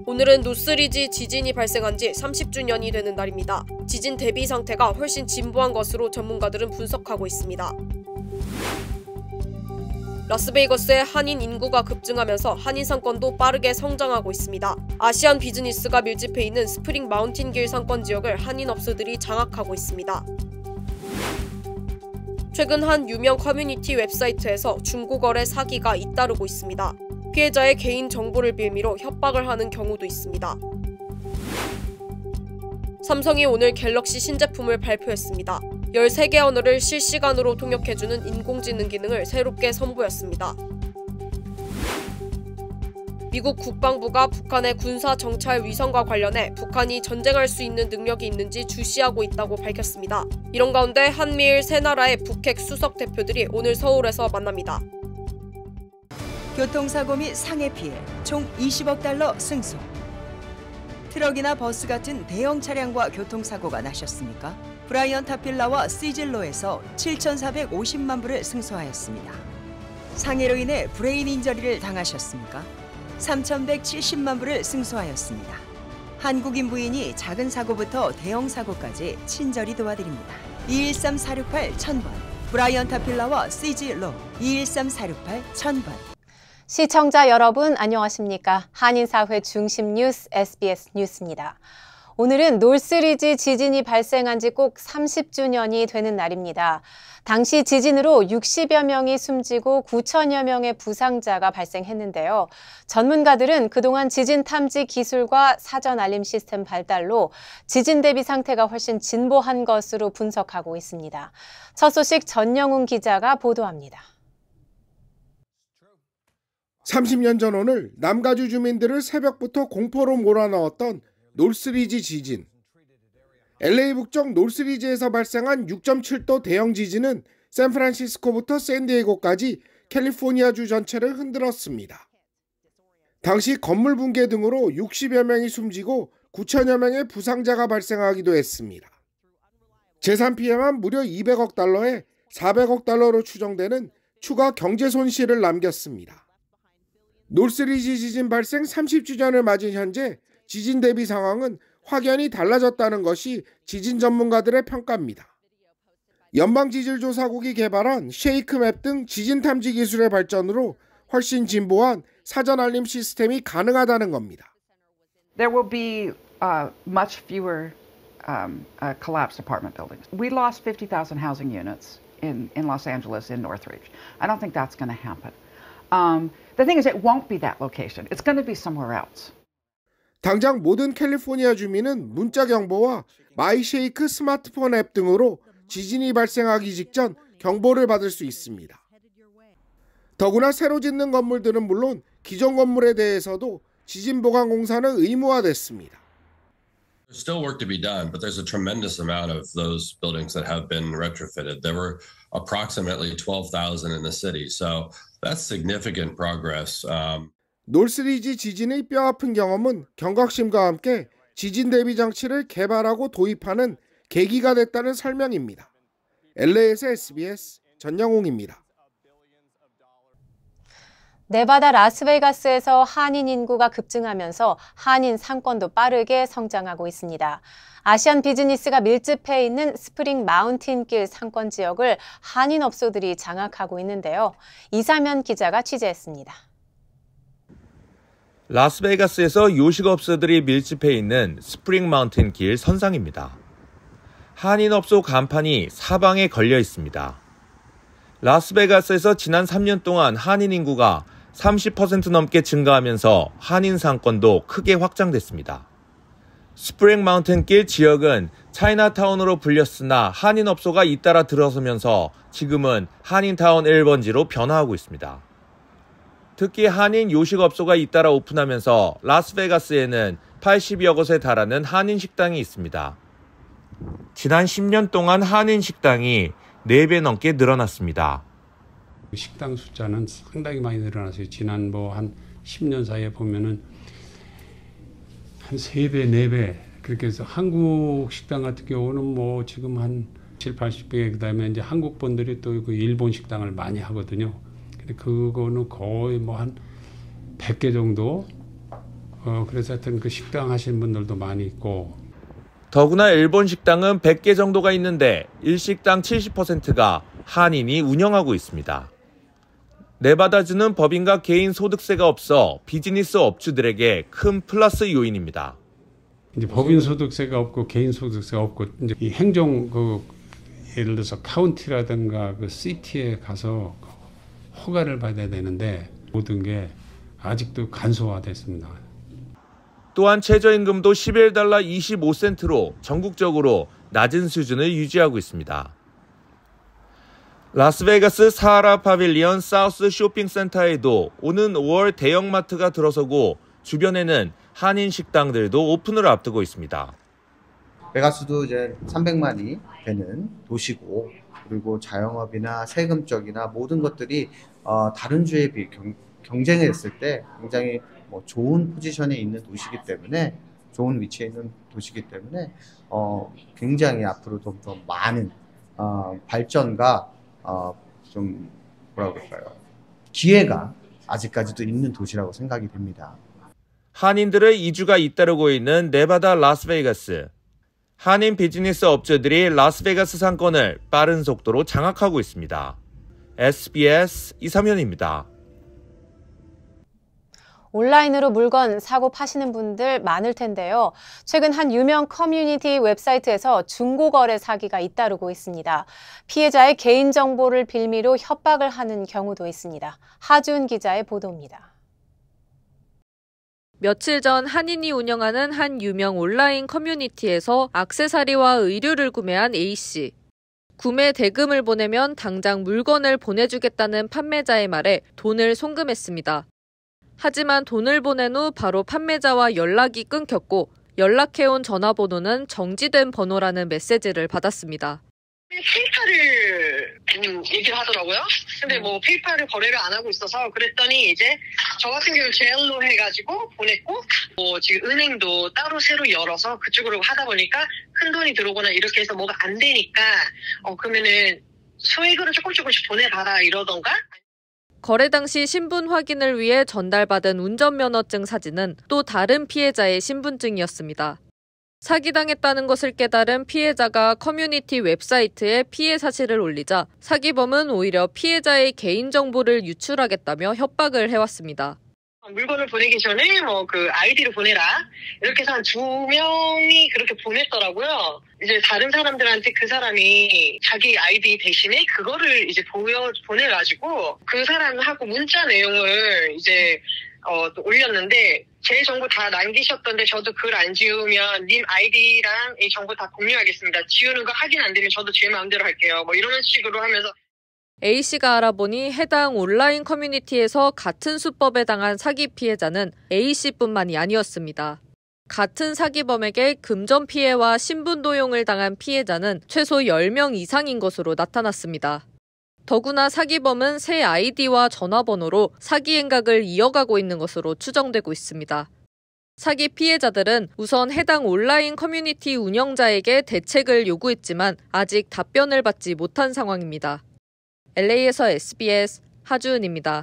오늘은 노스리지 지진이 발생한 지 30주년이 되는 날입니다. 지진 대비 상태가 훨씬 진보한 것으로 전문가들은 분석하고 있습니다. 라스베이거스의 한인 인구가 급증하면서 한인 상권도 빠르게 성장하고 있습니다. 아시안 비즈니스가 밀집해 있는 스프링 마운틴 길 상권 지역을 한인 업소들이 장악하고 있습니다. 최근 한 유명 커뮤니티 웹사이트에서 중고거래 사기가 잇따르고 있습니다. 피해자의 개인 정보를 빌미로 협박을 하는 경우도 있습니다. 삼성이 오늘 갤럭시 신제품을 발표했습니다. 13개 언어를 실시간으로 통역해주는 인공지능 기능을 새롭게 선보였습니다. 미국 국방부가 북한의 군사 정찰 위성과 관련해 북한이 전쟁할 수 있는 능력이 있는지 주시하고 있다고 밝혔습니다. 이런 가운데 한미일 세 나라의 북핵 수석 대표들이 오늘 서울에서 만납니다. 교통사고 및 상해 피해 총 20억 달러 승소. 트럭이나 버스 같은 대형 차량과 교통사고가 나셨습니까? 브라이언 타필라와 시즐로에서 7,450만 불을 승소하였습니다. 상해로 인해 브레인 인저리를 당하셨습니까? 3,170만 불을 승소하였습니다. 한국인 부인이 작은 사고부터 대형 사고까지 친절히 도와드립니다. 213-468-1000번 브라이언 타필라와 시즐로 213-468-1000번. 시청자 여러분 안녕하십니까? 한인사회 중심 뉴스 SBS 뉴스입니다. 오늘은 노스리지 지진이 발생한 지 꼭 30주년이 되는 날입니다. 당시 지진으로 60여 명이 숨지고 9천여 명의 부상자가 발생했는데요. 전문가들은 그동안 지진 탐지 기술과 사전 알림 시스템 발달로 지진 대비 상태가 훨씬 진보한 것으로 분석하고 있습니다. 첫 소식 전영훈 기자가 보도합니다. 30년 전 오늘 남가주 주민들을 새벽부터 공포로 몰아넣었던 노스리지 지진. LA 북쪽 노스리지에서 발생한 6.7도 대형 지진은 샌프란시스코부터 샌디에고까지 캘리포니아주 전체를 흔들었습니다. 당시 건물 붕괴 등으로 60여 명이 숨지고 9천여 명의 부상자가 발생하기도 했습니다. 재산 피해만 무려 200억 달러에 400억 달러로 추정되는 추가 경제 손실을 남겼습니다. 노스리지 지진 발생 30주년을 맞은 현재 지진 대비 상황은 확연히 달라졌다는 것이 지진 전문가들의 평가입니다. 연방지질조사국이 개발한 쉐이크맵 등 지진 탐지 기술의 발전으로 훨씬 진보한 사전 알림 시스템이 가능하다는 겁니다. There will be much fewer collapsed apartment buildings. We lost 50,000 housing units in Los Angeles in Northridge. I don't think that's going to happen. The thing is, it won't be that location. It's going to be somewhere else. 당장 모든 캘리포니아 주민은 문자 경보와 마이쉐이크 스마트폰 앱 등으로 지진이 발생하기 직전 경보를 받을 수 있습니다. 더구나 새로 짓는 건물들은 물론 기존 건물에 대해서도 지진 보강 공사는 의무화됐습니다. There's still work to be done, but there's a tremendous amount of those buildings that have been retrofitted. There were approximately 12,000 in the city, so that's significant progress. 노스리지 지진의 뼈아픈 경험은 경각심과 함께 지진 대비 장치를 개발하고 도입하는 계기가 됐다는 설명입니다. LA에서 SBS 전영웅입니다. 네바다 라스베이거스에서 한인 인구가 급증하면서 한인 상권도 빠르게 성장하고 있습니다. 아시안 비즈니스가 밀집해 있는 스프링 마운틴 길 상권 지역을 한인 업소들이 장악하고 있는데요. 이사면 기자가 취재했습니다. 라스베이거스에서 요식업소들이 밀집해 있는 스프링 마운틴 길 선상입니다. 한인업소 간판이 사방에 걸려 있습니다. 라스베이거스에서 지난 3년 동안 한인 인구가 30% 넘게 증가하면서 한인 상권도 크게 확장됐습니다. 스프링 마운틴 길 지역은 차이나타운으로 불렸으나 한인 업소가 잇따라 들어서면서 지금은 한인타운 1번지로 변화하고 있습니다. 특히 한인 요식업소가 잇따라 오픈하면서 라스베이거스에는 80여 곳에 달하는 한인 식당이 있습니다. 지난 10년 동안 한인 식당이 4배 넘게 늘어났습니다. 식당 숫자는 상당히 많이 늘어났어요. 지난 한 10년 사이에 보면은 한 3배, 4배 그렇게 해서 한국 식당 같은 경우는 지금 한 7, 80배 그다음에 이제 한국 분들이 또 그 일본 식당을 많이 하거든요. 근데 그거는 거의 한 100개 정도 그래서 하여튼 그 식당 하시는 분들도 많이 있고. 더구나 일본 식당은 100개 정도가 있는데 일식당 70%가 한인이 운영하고 있습니다. 네바다주는 법인과 개인 소득세가 없어 비즈니스 업주들에게 큰 플러스 요인입니다. 이제 법인 소득세가 없고 개인 소득세가 없고 이제 이 행정 예를 들어서 카운티라든가 그 시티에 가서 허가를 받아야 되는데 모든 게 아직도 간소화됐습니다. 또한 최저임금도 11달러 25센트로 전국적으로 낮은 수준을 유지하고 있습니다. 라스베가스 사하라 파빌리언 사우스 쇼핑센터에도 오는 5월 대형마트가 들어서고 주변에는 한인 식당들도 오픈을 앞두고 있습니다. 베가스도 이제 300만이 되는 도시고, 그리고 자영업이나 세금적이나 모든 것들이 다른 주에 비해 경쟁했을 때 굉장히 좋은 포지션에 있는 도시이기 때문에, 좋은 위치에 있는 도시이기 때문에 굉장히 앞으로 좀 더 많은 발전과 좀 뭐라고 할까요? 기회가 아직까지도 있는 도시라고 생각이 됩니다. 한인들의 이주가 잇따르고 있는 네바다 라스베가스. 한인 비즈니스 업주들이 라스베가스 상권을 빠른 속도로 장악하고 있습니다. SBS 이삼현입니다. 온라인으로 물건 사고 파시는 분들 많을 텐데요. 최근 한 유명 커뮤니티 웹사이트에서 중고거래 사기가 잇따르고 있습니다. 피해자의 개인정보를 빌미로 협박을 하는 경우도 있습니다. 하준 기자의 보도입니다. 며칠 전 한인이 운영하는 한 유명 온라인 커뮤니티에서 액세서리와 의류를 구매한 A씨. 구매 대금을 보내면 당장 물건을 보내주겠다는 판매자의 말에 돈을 송금했습니다. 하지만 돈을 보낸 후 바로 판매자와 연락이 끊겼고 연락해온 전화번호는 정지된 번호라는 메시지를 받았습니다. 페이팔을 얘기를 하더라고요. 근데 뭐 페이팔을 거래를 안 하고 있어서 그랬더니 이제 저 같은 경우 제일로 해가지고 보냈고 지금 은행도 따로 새로 열어서 그쪽으로 하다 보니까 큰 돈이 들어오거나 이렇게 해서 뭐가 안 되니까 그러면은 소액으로 조금씩 보내봐라 이러던가. 거래 당시 신분 확인을 위해 전달받은 운전면허증 사진은 또 다른 피해자의 신분증이었습니다. 사기당했다는 것을 깨달은 피해자가 커뮤니티 웹사이트에 피해 사실을 올리자 사기범은 오히려 피해자의 개인정보를 유출하겠다며 협박을 해왔습니다. 물건을 보내기 전에 그 아이디를 보내라 이렇게 해서 한 2명이 그렇게 보냈더라고요. 이제 다른 사람들한테 그 사람이 자기 아이디 대신에 그거를 이제 보내가지고 그 사람하고 문자 내용을 이제 또 올렸는데 제 정보 다 남기셨던데 저도 글 안 지우면 님 아이디랑 이 정보 다 공유하겠습니다. 지우는 거 확인 안 되면 저도 제 마음대로 할게요. 이런 식으로 하면서 A씨가 알아보니 해당 온라인 커뮤니티에서 같은 수법에 당한 사기 피해자는 A씨뿐만이 아니었습니다. 같은 사기범에게 금전 피해와 신분 도용을 당한 피해자는 최소 10명 이상인 것으로 나타났습니다. 더구나 사기범은 새 아이디와 전화번호로 사기 행각을 이어가고 있는 것으로 추정되고 있습니다. 사기 피해자들은 우선 해당 온라인 커뮤니티 운영자에게 대책을 요구했지만 아직 답변을 받지 못한 상황입니다. LA에서 SBS 하주은입니다.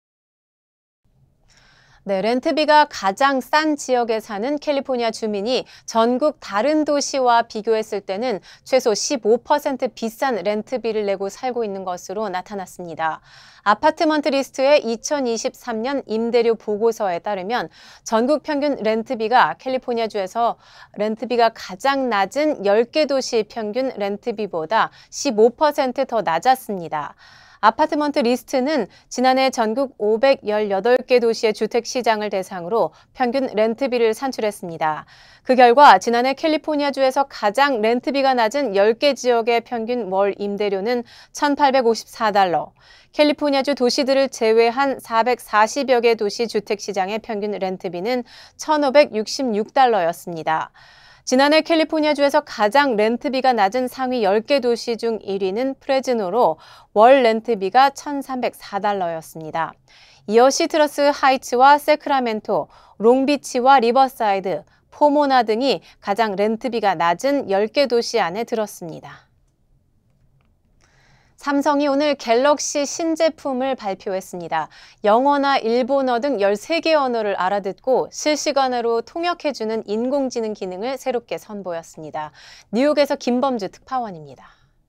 네, 렌트비가 가장 싼 지역에 사는 캘리포니아 주민이 전국 다른 도시와 비교했을 때는 최소 15% 비싼 렌트비를 내고 살고 있는 것으로 나타났습니다. 아파트먼트 리스트의 2023년 임대료 보고서에 따르면 전국 평균 렌트비가 캘리포니아주에서 렌트비가 가장 낮은 10개 도시 평균 렌트비보다 15% 더 낮았습니다. 아파트먼트 리스트는 지난해 전국 518개 도시의 주택시장을 대상으로 평균 렌트비를 산출했습니다. 그 결과 지난해 캘리포니아주에서 가장 렌트비가 낮은 10개 지역의 평균 월 임대료는 $1,854, 캘리포니아주 도시들을 제외한 440여 개 도시 주택시장의 평균 렌트비는 $1,566였습니다. 지난해 캘리포니아주에서 가장 렌트비가 낮은 상위 10개 도시 중 1위는 프레즈노로 월 렌트비가 $1,304였습니다. 이어 시트러스 하이츠와 세크라멘토, 롱비치와 리버사이드, 포모나 등이 가장 렌트비가 낮은 10개 도시 안에 들었습니다. 삼성이 오늘 갤럭시 신제품을 발표했습니다. 영어나 일본어 등 13개 언어를 알아듣고 실시간으로 통역해주는 인공지능 기능을 새롭게 선보였습니다. 뉴욕에서 김범주 특파원입니다.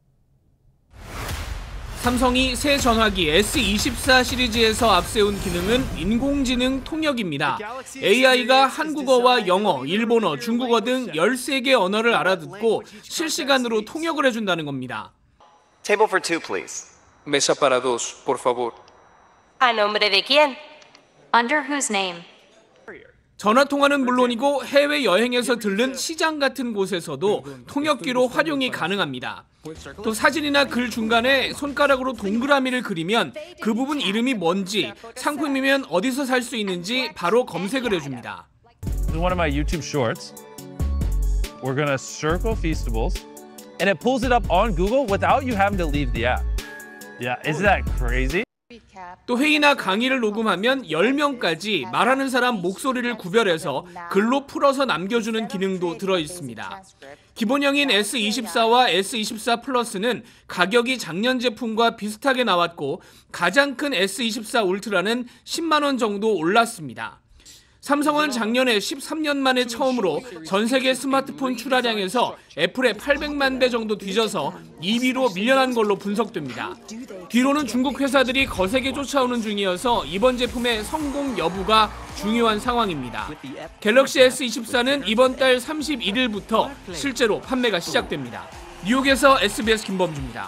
삼성이 새 전화기 S24 시리즈에서 앞세운 기능은 인공지능 통역입니다. AI가 한국어와 영어, 일본어, 중국어 등 13개 언어를 알아듣고 실시간으로 통역을 해준다는 겁니다. Table for two, please. Mesa para dos, por favor. ¿A nombre de quién? Under whose name? 전화 통화는 물론이고 해외 여행에서 들른 시장 같은 곳에서도 통역기로 활용이 가능합니다. 또 사진이나 글 중간에 손가락으로 동그라미를 그리면 그 부분 이름이 뭔지, 상품이면 어디서 살 수 있는지 바로 검색을 해줍니다. This is one of my YouTube shorts. We're gonna circle Feastables, and it pulls it up on Google without you having to leave the app. Yeah, isn't that crazy? 또 회의나 강의를 녹음하면 10명까지 말하는 사람 목소리를 구별해서 글로 풀어서 남겨주는 기능도 들어있습니다. 기본형인 S24와 S24 플러스는 가격이 작년 제품과 비슷하게 나왔고 가장 큰 S24 울트라는 10만 원 정도 올랐습니다. 삼성은 작년에 13년 만에 처음으로 전 세계 스마트폰 출하량에서 애플의 800만 대 정도 뒤져서 2위로 밀려난 걸로 분석됩니다. 뒤로는 중국 회사들이 거세게 쫓아오는 중이어서 이번 제품의 성공 여부가 중요한 상황입니다. 갤럭시 S24는 이번 달 31일부터 실제로 판매가 시작됩니다. 뉴욕에서 SBS 김범주입니다.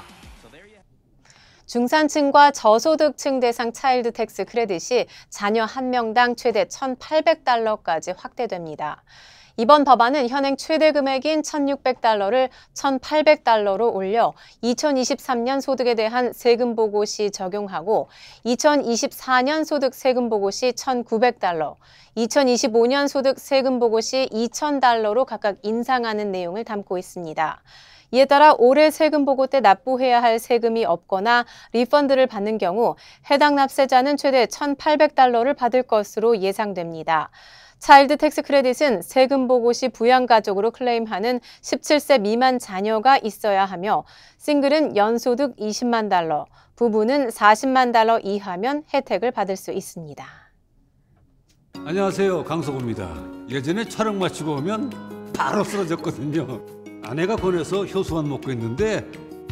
중산층과 저소득층 대상 차일드 텍스 크레딧이 자녀 한 명당 최대 $1,800까지 확대됩니다. 이번 법안은 현행 최대 금액인 $1,600를 $1,800로 올려 2023년 소득에 대한 세금 보고 시 적용하고 2024년 소득 세금 보고 시 $1,900, 2025년 소득 세금 보고 시 $2,000로 각각 인상하는 내용을 담고 있습니다. 이에 따라 올해 세금 보고 때 납부해야 할 세금이 없거나 리펀드를 받는 경우 해당 납세자는 최대 $1,800를 받을 것으로 예상됩니다. 차일드 텍스 크레딧은 세금 보고 시 부양가족으로 클레임하는 17세 미만 자녀가 있어야 하며 싱글은 연소득 $200만, 부부는 $400만 이하면 혜택을 받을 수 있습니다. 안녕하세요, 강석호입니다. 예전에 촬영 마치고 오면 바로 쓰러졌거든요. 아내가 권해서 효소만 먹고 있는데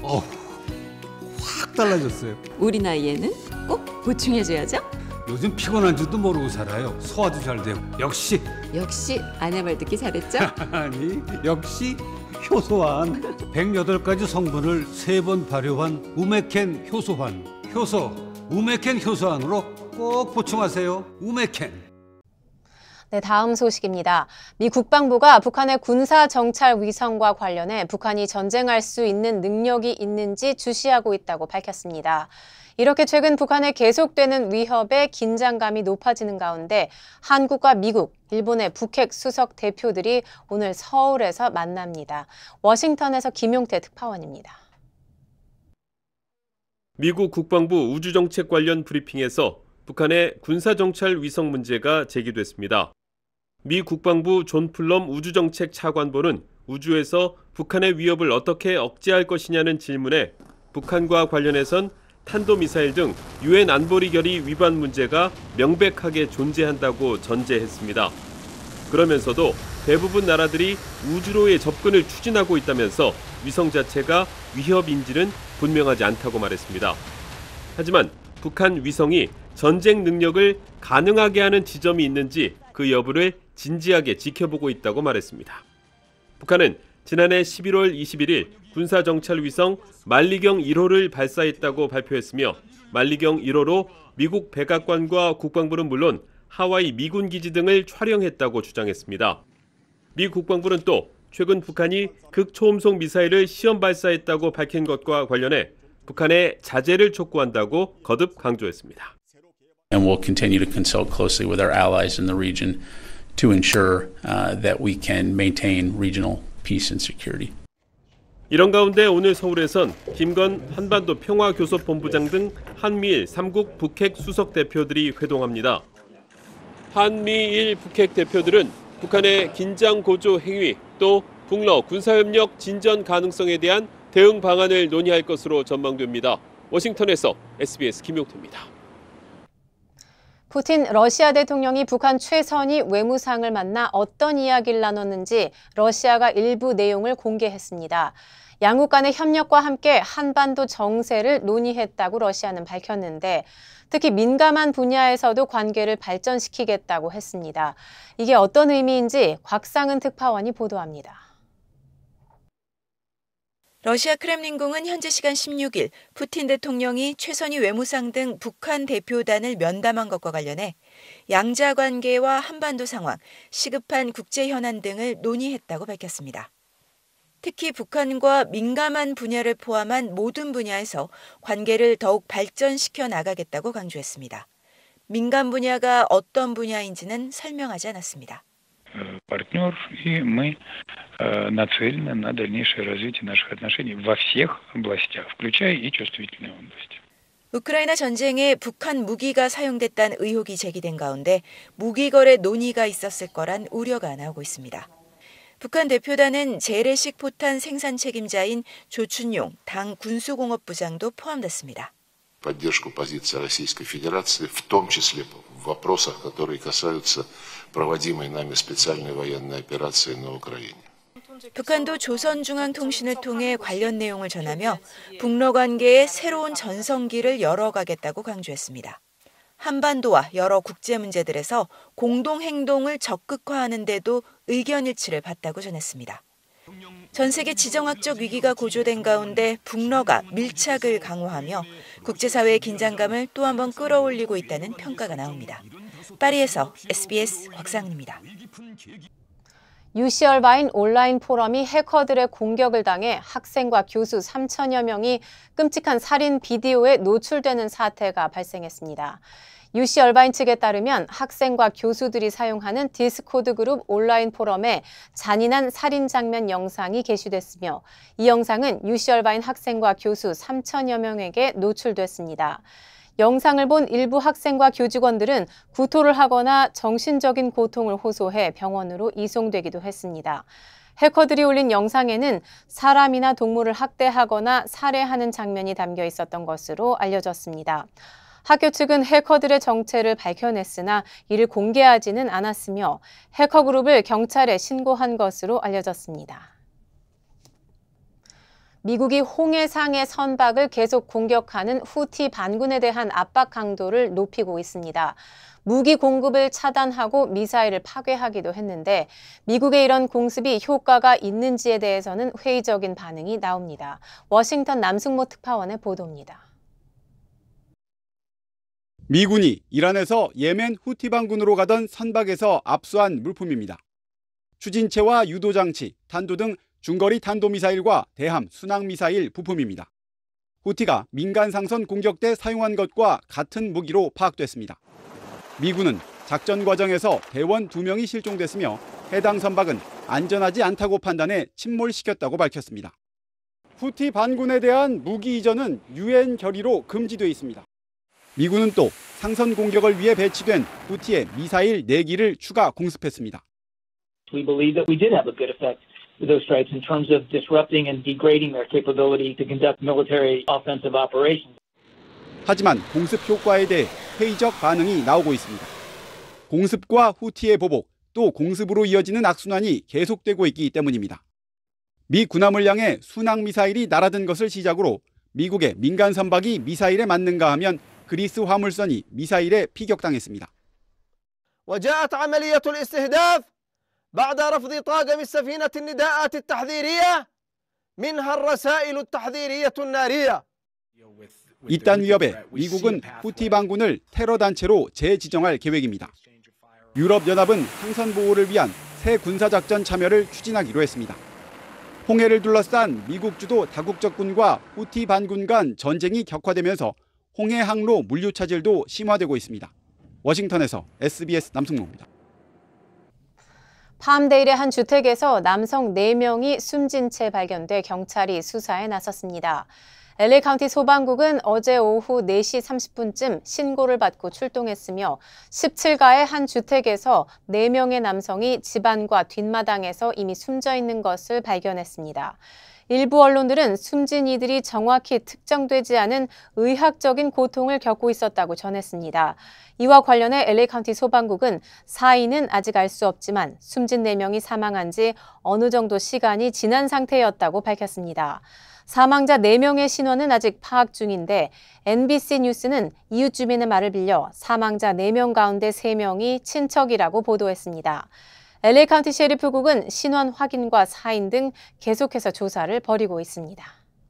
확 달라졌어요. 우리 나이에는 꼭 보충해줘야죠. 요즘 피곤한 줄도 모르고 살아요. 소화도 잘 되고. 역시 아내 말 듣기 잘했죠? 아니, 역시 효소환. 108가지 성분을 3번 발효한 우메켄 효소환. 효소, 우메켄 효소환으로 꼭 보충하세요. 우메켄. 네, 다음 소식입니다. 미 국방부가 북한의 군사 정찰 위성과 관련해 북한이 전쟁할 수 있는 능력이 있는지 주시하고 있다고 밝혔습니다. 이렇게 최근 북한의 계속되는 위협에 긴장감이 높아지는 가운데 한국과 미국, 일본의 북핵 수석 대표들이 오늘 서울에서 만납니다. 워싱턴에서 김용태 특파원입니다. 미국 국방부 우주정책 관련 브리핑에서 북한의 군사정찰 위성 문제가 제기됐습니다. 미 국방부 존 플럼 우주정책 차관보는 우주에서 북한의 위협을 어떻게 억제할 것이냐는 질문에 북한과 관련해선 탄도미사일 등 유엔 안보리 결의 위반 문제가 명백하게 존재한다고 전제했습니다. 그러면서도 대부분 나라들이 우주로의 접근을 추진하고 있다면서 위성 자체가 위협인지는 분명하지 않다고 말했습니다. 하지만 북한 위성이 전쟁 능력을 가능하게 하는 지점이 있는지 그 여부를 진지하게 지켜보고 있다고 말했습니다. 북한은 지난해 11월 21일 군사정찰 위성 만리경 1호를 발사했다고 발표했으며 만리경 1호로 미국 백악관과 국방부는 물론 하와이 미군 기지 등을 촬영했다고 주장했습니다. 미 국방부는 또 최근 북한이 극초음속 미사일을 시험 발사했다고 밝힌 것과 관련해 북한의 자제를 촉구한다고 거듭 강조했습니다. And we'll continue to consult closely with our allies in the region to ensure that we can maintain regional peace and security. 이런 가운데 오늘 서울에선 김건 한반도 평화교섭본부장 등 한미일 3국 북핵 수석 대표들이 회동합니다. 한미일 북핵 대표들은 북한의 긴장 고조 행위 또 북러 군사협력 진전 가능성에 대한 대응 방안을 논의할 것으로 전망됩니다. 워싱턴에서 SBS 김용태입니다. 푸틴 러시아 대통령이 북한 최선희 외무상을 만나 어떤 이야기를 나눴는지 러시아가 일부 내용을 공개했습니다. 양국 간의 협력과 함께 한반도 정세를 논의했다고 러시아는 밝혔는데 특히 민감한 분야에서도 관계를 발전시키겠다고 했습니다. 이게 어떤 의미인지 곽상은 특파원이 보도합니다. 러시아 크렘린궁은 현지 시간 16일 푸틴 대통령이 최선희 외무상 등 북한 대표단을 면담한 것과 관련해 양자 관계와 한반도 상황, 시급한 국제 현안 등을 논의했다고 밝혔습니다. 특히 북한과 민감한 분야를 포함한 모든 분야에서 관계를 더욱 발전시켜 нага겠다고 강조했습니다. 민감 분야가 어떤 분야인지는 설명하지 않았습니다. партнер, и мы нацелены на дальнейшее развитие наших отношений во всех областях, включая и чувствительные области. 우크라이나 전쟁에 북한 무기가 사용됐다는 의혹이 제기된 가운데 무기 거래 논의가 있었을 거란 우려가 나오고 있습니다. 북한 대표단은 재래식 포탄 생산 책임자인 조춘용 당 군수공업부장도 포함됐습니다. поддержку позиции Российской Федерации, в том числе в вопросах, которые касаются проводимой нами специальной военной операции на Украине. 북한도 조선중앙통신을 통해 관련 내용을 전하며 북러 관계의 새로운 전성기를 열어가겠다고 강조했습니다. 한반도와 여러 국제 문제들에서 공동 행동을 적극화하는 데도 의견 일치를 봤다고 전했습니다. 전 세계 지정학적 위기가 고조된 가운데 북러가 밀착을 강화하며 국제사회의 긴장감을 또 한 번 끌어올리고 있다는 평가가 나옵니다. 파리에서 SBS 곽상은입니다. UC 얼바인 온라인 포럼이 해커들의 공격을 당해 학생과 교수 3천여 명이 끔찍한 살인 비디오에 노출되는 사태가 발생했습니다. UC 얼바인 측에 따르면 학생과 교수들이 사용하는 디스코드 그룹 온라인 포럼에 잔인한 살인 장면 영상이 게시됐으며 이 영상은 UC 얼바인 학생과 교수 3천여 명에게 노출됐습니다. 영상을 본 일부 학생과 교직원들은 구토를 하거나 정신적인 고통을 호소해 병원으로 이송되기도 했습니다. 해커들이 올린 영상에는 사람이나 동물을 학대하거나 살해하는 장면이 담겨 있었던 것으로 알려졌습니다. 학교 측은 해커들의 정체를 밝혀냈으나 이를 공개하지는 않았으며 해커 그룹을 경찰에 신고한 것으로 알려졌습니다. 미국이 홍해상의 선박을 계속 공격하는 후티 반군에 대한 압박 강도를 높이고 있습니다. 무기 공급을 차단하고 미사일을 파괴하기도 했는데 미국의 이런 공습이 효과가 있는지에 대해서는 회의적인 반응이 나옵니다. 워싱턴 남승모 특파원의 보도입니다. 미군이 이란에서 예멘 후티 반군으로 가던 선박에서 압수한 물품입니다. 추진체와 유도장치, 탄도 등 중거리 탄도미사일과 대함, 순항미사일 부품입니다. 후티가 민간 상선 공격 때 사용한 것과 같은 무기로 파악됐습니다. 미군은 작전 과정에서 대원 2명이 실종됐으며 해당 선박은 안전하지 않다고 판단해 침몰시켰다고 밝혔습니다. 후티 반군에 대한 무기 이전은 유엔 결의로 금지돼 있습니다. 미군은 또 상선 공격을 위해 배치된 후티의 미사일 4기를 추가 공습했습니다. We believe that we did have a good effect with those strikes in terms of disrupting and degrading their capability to conduct military offensive operations. 하지만 공습 효과에 대해 회의적 반응이 나오고 있습니다. 공습과 후티의 보복, 또 공습으로 이어지는 악순환이 계속되고 있기 때문입니다. 미 군함을 향해 순항미사일이 날아든 것을 시작으로 미국의 민간 선박이 미사일에 맞는가 하면 그리스 화물선이 미사일에 피격당했습니다. وجاءت عملية الاستهداف بعد رفض طاقم السفينة النداءات التحذيرية منها الرسائل التحذيرية النارية. 이딴 위협에 미국은 후티 반군을 테러 단체로 재지정할 계획입니다. 유럽연합은 항선 보호를 위한 새 군사작전 참여를 추진하기로 했습니다. 홍해를 둘러싼 미국 주도 다국적군과 후티 반군 간 전쟁이 격화되면서 홍해 항로 물류 차질도 심화되고 있습니다. 워싱턴에서 SBS 남승모입니다. 팜데일의 한 주택에서 남성 4명이 숨진 채 발견돼 경찰이 수사에 나섰습니다. LA 카운티 소방국은 어제 오후 4시 30분쯤 신고를 받고 출동했으며 17가의 한 주택에서 4명의 남성이 집안과 뒷마당에서 이미 숨져 있는 것을 발견했습니다. 일부 언론들은 숨진 이들이 정확히 특정되지 않은 의학적인 고통을 겪고 있었다고 전했습니다. 이와 관련해 LA 카운티 소방국은 사인은 아직 알 수 없지만 숨진 4명이 사망한 지 어느 정도 시간이 지난 상태였다고 밝혔습니다. 사망자 4명의 신원은 아직 파악 중인데 NBC 뉴스는 이웃 주민의 말을 빌려 사망자 4명 가운데 3명이 친척이라고 보도했습니다. LA 카운티 셰리프국은 신원 확인과 사인 등 계속해서 조사를 벌이고 있습니다.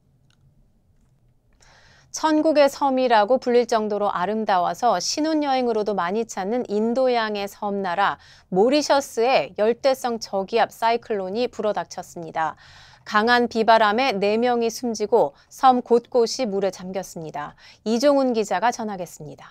천국의 섬이라고 불릴 정도로 아름다워서 신혼여행으로도 많이 찾는 인도양의 섬나라 모리셔스에 열대성 저기압 사이클론이 불어닥쳤습니다. 강한 비바람에 4명이 숨지고 섬 곳곳이 물에 잠겼습니다. 이종훈 기자가 전하겠습니다.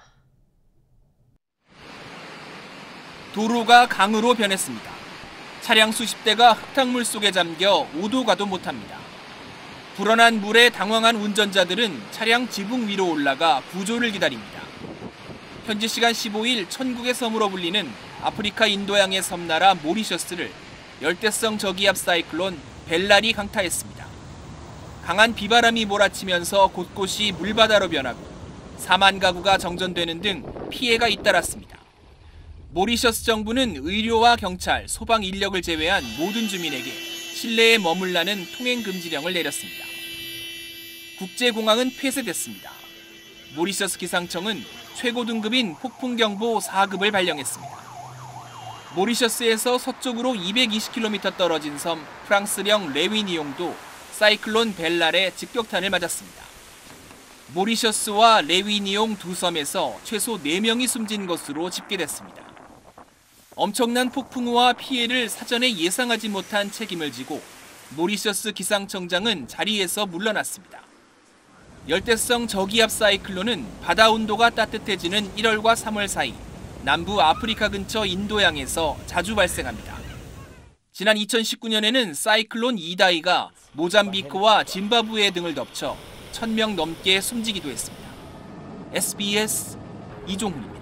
도로가 강으로 변했습니다. 차량 수십 대가 흙탕물 속에 잠겨 오도 가도 못합니다. 불어난 물에 당황한 운전자들은 차량 지붕 위로 올라가 구조를 기다립니다. 현지 시간 15일 천국의 섬으로 불리는 아프리카 인도양의 섬나라 모리셔스를 열대성 저기압 사이클론 벨라리 강타했습니다. 강한 비바람이 몰아치면서 곳곳이 물바다로 변하고 4만 가구가 정전되는 등 피해가 잇따랐습니다. 모리셔스 정부는 의료와 경찰, 소방 인력을 제외한 모든 주민에게 실내에 머물라는 통행 금지령을 내렸습니다. 국제공항은 폐쇄됐습니다. 모리셔스 기상청은 최고 등급인 폭풍경보 4급을 발령했습니다. 모리셔스에서 서쪽으로 220km 떨어진 섬 프랑스령 레위니옹도 사이클론 벨랄의 직격탄을 맞았습니다. 모리셔스와 레위니옹 두 섬에서 최소 4명이 숨진 것으로 집계됐습니다. 엄청난 폭풍우와 피해를 사전에 예상하지 못한 책임을 지고 모리셔스 기상청장은 자리에서 물러났습니다. 열대성 저기압 사이클론은 바다 온도가 따뜻해지는 1월과 3월 사이 남부 아프리카 근처 인도양에서 자주 발생합니다. 지난 2019년에는 사이클론 이다이가 모잠비크와 짐바브웨 등을 덮쳐 1,000명 넘게 숨지기도 했습니다. SBS 이종훈입니다.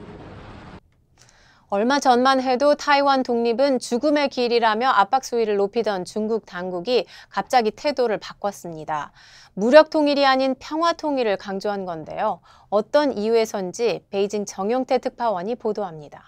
얼마 전만 해도 타이완 독립은 죽음의 길이라며 압박 수위를 높이던 중국 당국이 갑자기 태도를 바꿨습니다. 무력 통일이 아닌 평화 통일을 강조한 건데요. 어떤 이유에선지 베이징 정용태 특파원이 보도합니다.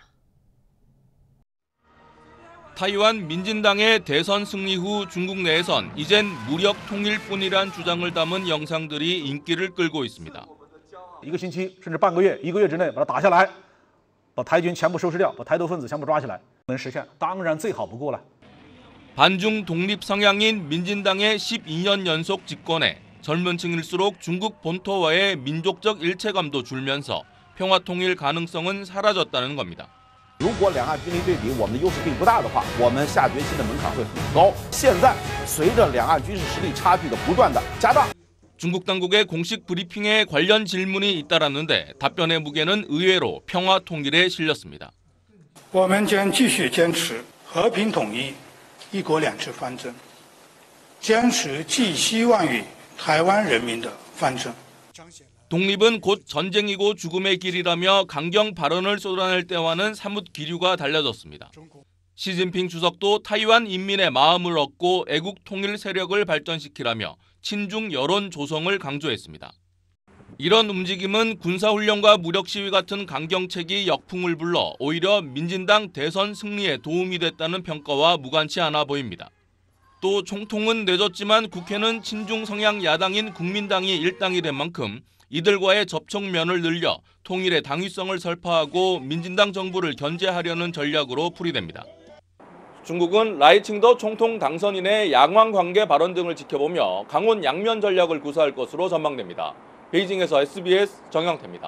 타이완 민진당의 대선 승리 후 중국 내에선 이젠 무력 통일뿐이란 주장을 담은 영상들이 인기를 끌고 있습니다. 1个星期甚至半个月1个月之内把它打下来 把台军全部收拾掉，把台独分子全部抓起来，能实现当然最好不过了。 반중 독립 성향인 민진당의 12년 연속 집권에 젊은 층일수록 중국 본토와의 민족적 일체감도 줄면서 평화 통일 가능성은 사라졌다는 겁니다. 如果两岸军力对比，我们的优势并不大的话，我们下决心的门槛会很高。现在随着两岸军事实力差距的不断的加大。 중국 당국의 공식 브리핑에 관련 질문이 잇따랐는데 답변의 무게는 의외로 평화 통일에 실렸습니다. 我们将继续坚持和平统一、一国两制方针，坚持寄希望于台湾人民的方针。 독립은 곧 전쟁이고 죽음의 길이라며 강경 발언을 쏟아낼 때와는 사뭇 기류가 달라졌습니다. 시진핑 주석도 타이완 인민의 마음을 얻고 애국 통일 세력을 발전시키라며 친중 여론 조성을 강조했습니다. 이런 움직임은 군사훈련과 무력 시위 같은 강경책이 역풍을 불러 오히려 민진당 대선 승리에 도움이 됐다는 평가와 무관치 않아 보입니다. 또 총통은 내줬지만 국회는 친중 성향 야당인 국민당이 일당이 된 만큼 이들과의 접촉면을 늘려 통일의 당위성을 설파하고 민진당 정부를 견제하려는 전략으로 풀이됩니다. 중국은 라이칭더 총통 당선인의 양왕 관계 발언 등을 지켜보며 강원 양면 전략을 구사할 것으로 전망됩니다. 베이징에서 SBS 정영태입니다.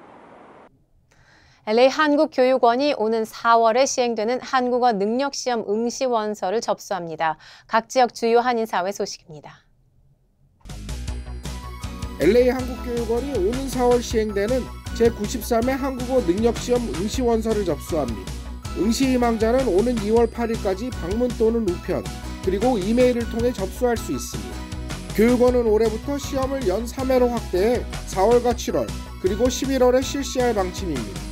LA 한국교육원이 오는 4월에 시행되는 한국어 능력시험 응시 원서를 접수합니다. 각 지역 주요 한인사회 소식입니다. LA 한국교육원이 오는 4월 시행되는 제93회 한국어 능력시험 응시 원서를 접수합니다. 응시 희망자는 오는 2월 8일까지 방문 또는 우편, 그리고 이메일을 통해 접수할 수 있습니다. 교육원은 올해부터 시험을 연 3회로 확대해 4월과 7월 그리고 11월에 실시할 방침입니다.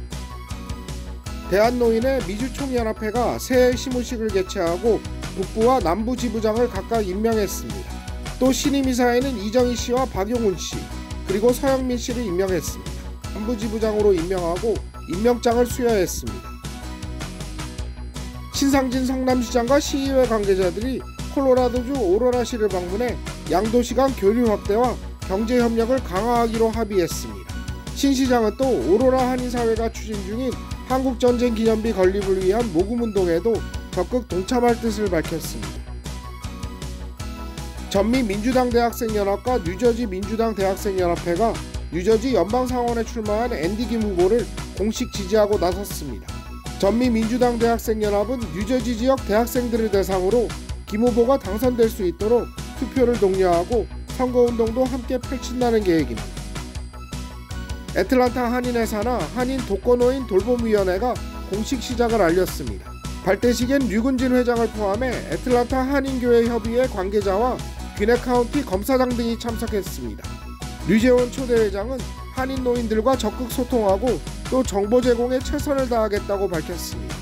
대한노인의 미주총연합회가 새해 시무식을 개최하고 북부와 남부 지부장을 각각 임명했습니다. 또 신임이사에는 이정희 씨와 박용훈 씨 그리고 서영민 씨를 임명했습니다. 남부 지부장으로 임명하고 임명장을 수여했습니다. 신상진 성남시장과 시의회 관계자들이 콜로라도주 오로라시를 방문해 양도시 간 교류 확대와 경제 협력을 강화하기로 합의했습니다. 신 시장은 또 오로라 한인사회가 추진 중인 한국전쟁기념비 건립을 위한 모금운동에도 적극 동참할 뜻을 밝혔습니다. 전미 민주당 대학생연합과 뉴저지 민주당 대학생연합회가 뉴저지 연방상원에 출마한 앤디 김 후보를 공식 지지하고 나섰습니다. 전미 민주당 대학생연합은 뉴저지 지역 대학생들을 대상으로 김 후보가 당선될 수 있도록 투표를 독려하고 선거운동도 함께 펼친다는 계획입니다. 애틀란타 한인회사나 한인 독거노인 돌봄위원회가 공식 시작을 알렸습니다. 발대식엔 류근진 회장을 포함해 애틀란타 한인교회 협의회 관계자와 귀네 카운티 검사장 등이 참석했습니다. 류재원 초대회장은 한인 노인들과 적극 소통하고 또 정보 제공에 최선을 다하겠다고 밝혔습니다.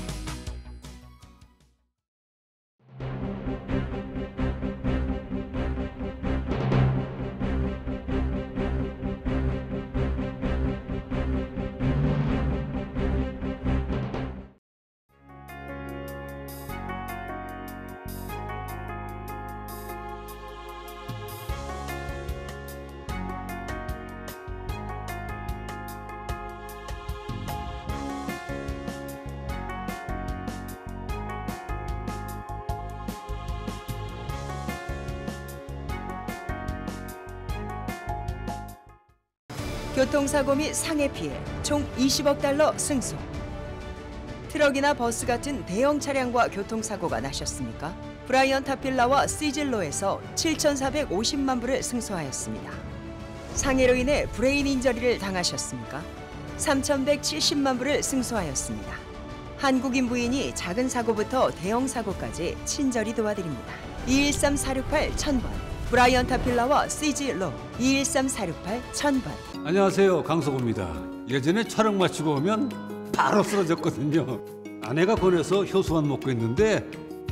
교통사고 및 상해 피해 총 20억 달러 승소. 트럭이나 버스 같은 대형 차량과 교통사고가 나셨습니까? 브라이언 타필라와 시즐로에서 7,450만 불을 승소하였습니다. 상해로 인해 브레인 인저리를 당하셨습니까? 3,170만 불을 승소하였습니다. 한국인 부인이 작은 사고부터 대형 사고까지 친절히 도와드립니다. 213-468-1000번 브라이언 타필라와 시즐로 213-468-1000번. 안녕하세요, 강석호입니다. 예전에 촬영 마치고 오면 바로 쓰러졌거든요. 아내가 권해서 효소만 먹고 있는데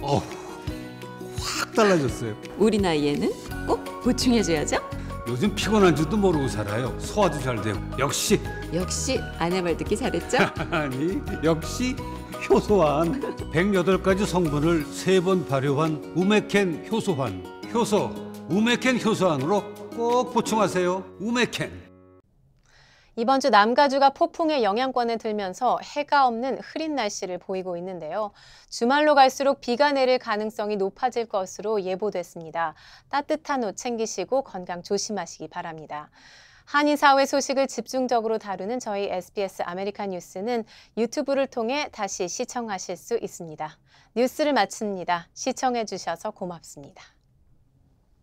확 달라졌어요. 우리 나이에는 꼭 보충해줘야죠. 요즘 피곤한 줄도 모르고 살아요. 소화도 잘 되고. 역시 아내 말 듣기 잘했죠? 아니, 역시 효소환. 108가지 성분을 3번 발효한 우메켄 효소환. 효소 우메켄 효소환으로 꼭 보충하세요. 우메켄. 이번 주 남가주가 폭풍의 영향권에 들면서 해가 없는 흐린 날씨를 보이고 있는데요. 주말로 갈수록 비가 내릴 가능성이 높아질 것으로 예보됐습니다. 따뜻한 옷 챙기시고 건강 조심하시기 바랍니다. 한인사회 소식을 집중적으로 다루는 저희 SBS 아메리칸 뉴스는 유튜브를 통해 다시 시청하실 수 있습니다. 뉴스를 마칩니다. 시청해 주셔서 고맙습니다.